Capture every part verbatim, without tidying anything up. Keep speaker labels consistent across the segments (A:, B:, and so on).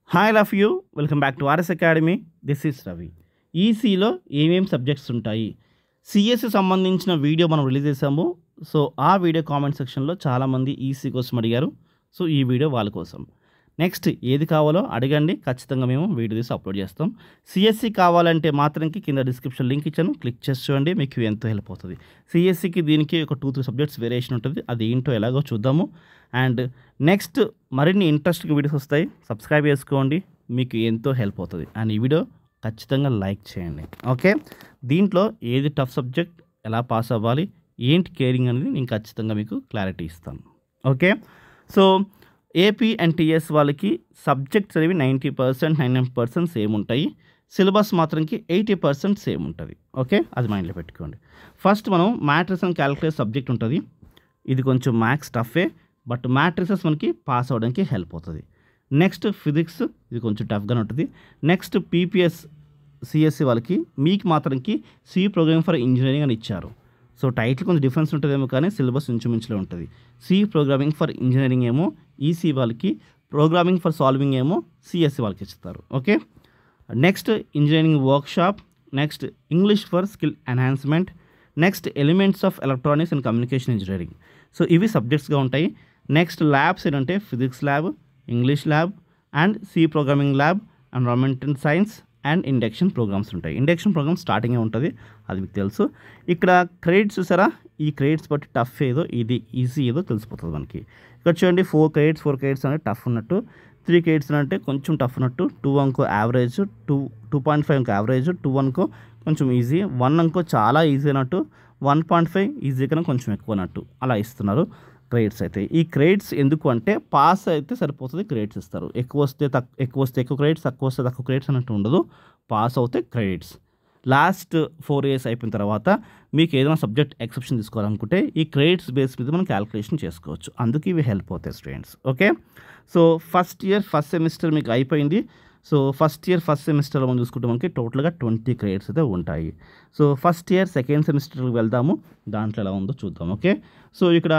A: Hi love you welcome back to RS academy. This is Ravi. ఈసీలో ఏమేమి subjects ఉంటాయి, CSC సంబంధించిన వీడియో మనం రిలీజ్ చేసాము. సో ఆ వీడియో కామెంట్ సెక్షన్లో చాలామంది ఈసీ కోసం అడిగారు. సో ఈ వీడియో వాళ్ళ కోసం. నెక్స్ట్ ఏది కావాలో అడగండి, ఖచ్చితంగా మేము వీడియో తీసి అప్లోడ్ చేస్తాం. సిఎస్సి కావాలంటే మాత్రంకి కింద డిస్క్రిప్షన్ లింక్ ఇచ్చాను, క్లిక్ చేసి చూడండి, మీకు ఎంతో హెల్ప్ అవుతుంది. సిఎస్సికి దీనికి ఒక టూ త్రీ సబ్జెక్ట్స్ వేరియేషన్ ఉంటుంది, అది ఏంటో ఎలాగో చూద్దాము. అండ్ నెక్స్ట్ మరిన్ని ఇంట్రెస్టింగ్ వీడియోస్ వస్తాయి, సబ్స్క్రైబ్ చేసుకోండి, మీకు ఎంతో హెల్ప్ అవుతుంది. అండ్ ఈ వీడియో ఖచ్చితంగా లైక్ చేయండి. ఓకే, దీంట్లో ఏది టఫ్ సబ్జెక్ట్, ఎలా పాస్ అవ్వాలి, ఏంటి కేరింగ్ అనేది నేను ఖచ్చితంగా మీకు క్లారిటీ ఇస్తాను. Okay, so AP and TS వాళ్ళకి సబ్జెక్ట్స్ అనేవి ninety percent nine nine percent same ఉంటాయి, సిలబస్ మాత్రంకి ఎయిటీ పర్సెంట్ సేమ్ ఉంటుంది. ఓకే, అది మైండ్లో పెట్టుకోండి. ఫస్ట్ మనం మ్యాట్రిక్స్ అండ్ క్యాలిక్యులేట్ సబ్జెక్ట్ ఉంటుంది. ఇది కొంచెం మ్యాథ్స్ టఫే, బట్ మ్యాట్రిసెస్ మనకి పాస్ అవ్వడానికి హెల్ప్ అవుతుంది. నెక్స్ట్ ఫిజిక్స్, ఇది కొంచెం టఫ్గానే ఉంటుంది. నెక్స్ట్ పీపీఎస్ సిఎస్సి వాళ్ళకి మీకు మాత్రంకి సి ప్రోగ్రామింగ్ ఫర్ ఇంజనీరింగ్ అని ఇచ్చారు. సో టైటిల్ కొంచెం డిఫరెన్స్ ఉంటుందేమో, కానీ సిలబస్ ఇంచుమించులో ఉంటుంది. సి ప్రోగ్రామింగ్ ఫర్ ఇంజనీరింగ్ ఏమో ఈసీ వాళ్ళకి, ప్రోగ్రామింగ్ ఫర్ సాల్వింగ్ ఏమో సిఎస్సి వాళ్ళకి ఇస్తారు. Okay, next engineering workshop, next English for skill enhancement, next elements of electronics and communication engineering. So ఇవి సబ్జెక్ట్స్గా ఉంటాయి. నెక్స్ట్ ల్యాబ్స్ ఏంటంటే physics lab, English lab and C programming lab, environmental science and induction programs ఉంటాయి. Induction program స్టార్టింగే ఉంటుంది, అది మీకు తెలుసు. ఇక్కడ క్రెడిట్స్ చూసారా, ఈ క్రెడిట్స్ బట్టి టఫ్ ఏదో ఇది ఈజీ ఏదో తెలిసిపోతుంది మనకి. ఇక్కడ చూడండి, ఫోర్ క్రెడిట్స్ ఫోర్ క్రెడిట్స్ అంటే టఫ్ ఉన్నట్టు, త్రీ క్రెడిట్స్ అంటే కొంచెం టఫ్ ఉన్నట్టు, టూ అంకో average, two two point five అంకో యావరేజ్, టూ అనుకో కొంచెం ఈజీ, వన్ అనుకో చాలా ఈజీ అన్నట్టు, వన్ పాయింట్ ఫైవ్ ఈజీ కన్నా కొంచెం ఎక్కువ అన్నట్టు అలా ఇస్తున్నారు క్రెడిట్స్. అయితే ఈ క్రెడిట్స్ ఎందుకు అంటే పాస్ అయితే సరిపోతుంది, క్రెడిట్స్ ఇస్తారు. ఎక్కువ వస్తే తక్కువ ఎక్కువ వస్తే ఎక్కువ క్రెడిట్స్, తక్కువ వస్తే తక్కువ క్రెడిట్స్ అన్నట్టు ఉండదు. పాస్ అవుతే క్రెడిట్స్. లాస్ట్ ఫోర్ ఇయర్స్ అయిపోయిన తర్వాత మీకు ఏదైనా సబ్జెక్ట్ ఎక్సెప్షన్ తీసుకోవాలనుకుంటే ఈ క్రెడిట్స్ బేస్ మీద మనం క్యాలిక్యులేషన్ చేసుకోవచ్చు, అందుకు ఇవి హెల్ప్ అవుతాయి students. Okay, so first year first semester మీకు అయిపోయింది. సో ఫస్ట్ ఇయర్ ఫస్ట్ సెమిస్టర్లో మనం చూసుకుంటే మనకి టోటల్గా ట్వంటీ క్రెడిట్స్ అయితే ఉంటాయి. సో ఫస్ట్ ఇయర్ సెకండ్ సెమిస్టర్కి వెళ్దాము, దాంట్లో ఎలా ఉందో చూద్దాం. ఓకే, సో ఇక్కడ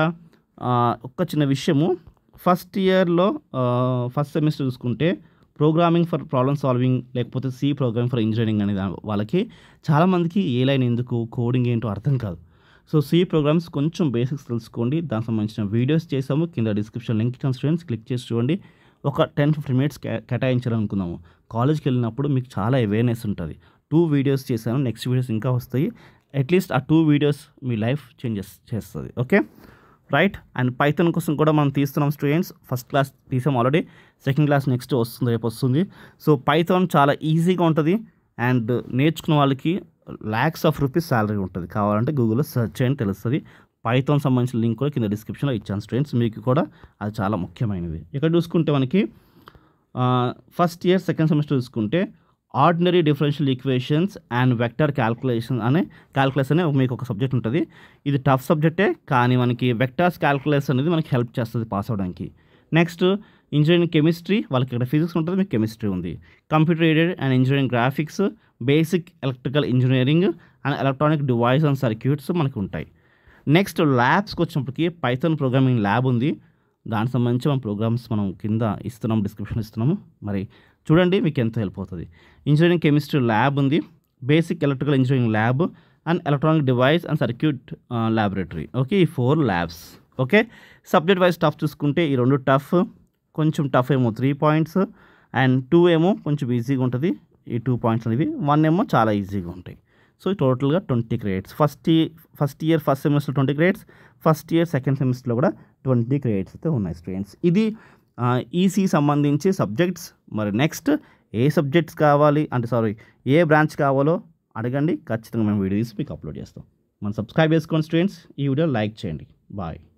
A: ఒక్క చిన్న విషయము, ఫస్ట్ ఇయర్లో ఫస్ట్ సెమిస్టర్ చూసుకుంటే ప్రోగ్రామింగ్ ఫర్ ప్రాబ్లమ్ సాల్వింగ్ లేకపోతే సి ప్రోగ్రామింగ్ ఫర్ ఇంజనీరింగ్ అనేది వాళ్ళకి చాలామందికి ఏ లైన్ ఎందుకు, కోడింగ్ ఏంటో అర్థం కాదు. సో సి ప్రోగ్రామ్స్ కొంచెం బేసిక్స్ తెలుసుకోండి, దానికి సంబంధించిన వీడియోస్ చేసాము, కింద డిస్క్రిప్షన్ లింక్ ఇచ్చిన స్టూడెంట్స్ క్లిక్ చేసి చూడండి. ఒక టెన్ ఫిఫ్టీన్ మినిట్స్ కేటాయించాలనుకున్నాము. కాలేజ్కి వెళ్ళినప్పుడు మీకు చాలా అవేర్నెస్ ఉంటుంది. టూ వీడియోస్ చేశాను, నెక్స్ట్ వీడియోస్ ఇంకా వస్తాయి. అట్లీస్ట్ ఆ టూ వీడియోస్ మీ లైఫ్ చేంజెస్ చేస్తుంది. Okay right. అండ్ పైథాన్ కోసం కూడా మనం తీస్తున్నాం స్టూడెంట్స్. ఫస్ట్ క్లాస్ తీసాం ఆల్రెడీ, సెకండ్ క్లాస్ నెక్స్ట్ వస్తుంది, రేపు వస్తుంది. సో పైథాన్ చాలా ఈజీగా ఉంటుంది అండ్ నేర్చుకున్న వాళ్ళకి ల్యాక్స్ ఆఫ్ రూపీస్ శాలరీ ఉంటుంది. కావాలంటే గూగుల్లో సెర్చ్ చేయండి, తెలుస్తుంది. పైథాన్ సంబంధించిన లింక్ కూడా కింద డిస్క్రిప్షన్లో ఇచ్చాను స్టూడెంట్స్, మీకు కూడా అది చాలా ముఖ్యమైనది. ఇక్కడ చూసుకుంటే మనకి ఫస్ట్ ఇయర్ సెకండ్ సెమిస్టర్ చూసుకుంటే ordinary differential equations and vector calculation అనే క్యాల్కులస్ అనే మీకు ఒక సబ్జెక్ట్ ఉంటుంది. ఇది టఫ్ సబ్జెక్టే, కానీ మనకి వెక్టర్స్ క్యాల్కులస్ అనేది మనకి హెల్ప్ చేస్తుంది పాస్ అవడానికి. నెక్స్ట్ ఇంజనీరింగ్ కెమిస్ట్రీ, వాళ్ళకి ఇక్కడ ఫిజిక్స్ ఉంటుంది, మీకు కెమిస్ట్రీ ఉంది. Computer aided and engineering graphics, basic electrical engineering and electronic device and circuits మనకు ఉంటాయి. నెక్స్ట్ ల్యాబ్స్కి వచ్చినప్పటికీ పైథాన్ ప్రోగ్రామింగ్ ల్యాబ్ ఉంది, దానికి సంబంధించి మనం ప్రోగ్రామ్స్ మనం కింద ఇస్తున్నాం, డిస్క్రిప్షన్ ఇస్తున్నాము, మరి చూడండి, మీకు ఎంతో హెల్ప్ అవుతుంది. ఇంజనీరింగ్ కెమిస్ట్రీ ల్యాబ్ ఉంది, basic electrical engineering lab and electronic device and circuit laboratory. Okay, ఈ four labs. Okay, subject wise tough చూసుకుంటే ఈ రెండు టఫ్, కొంచెం టఫ్ ఏమో త్రీ పాయింట్స్ అండ్ టూ ఏమో కొంచెం ఈజీగా ఉంటుంది. ఈ టూ పాయింట్స్ అనేవి వన్ ఏమో చాలా ఈజీగా ఉంటాయి. సో టోటల్గా twenty credits. First first year first semester twenty credits, first year second సెమిస్టర్లో కూడా ట్వంటీ క్రెడిట్స్ అయితే ఉన్నాయి స్టూడెంట్స్. ఇది ఈసీ సంబంధించి సబ్జెక్ట్స్. మరి నెక్స్ట్ ఏ సబ్జెక్ట్స్ కావాలి అంటే సారీ ఏ బ్రాంచ్ కావాలో అడగండి, ఖచ్చితంగా మేము వీడియో తీసి మీకు అప్లోడ్ చేస్తాం. మనం సబ్స్క్రైబ్ చేసుకోండి స్టూడెంట్స్, ఈ వీడియో లైక్ చేయండి. బాయ్.